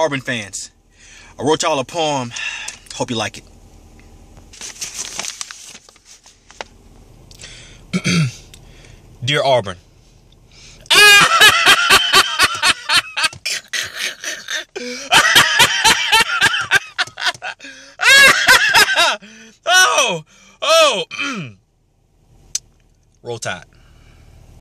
Auburn fans, I wrote y'all a poem. Hope you like it. Dear Auburn. Oh. Roll Tide.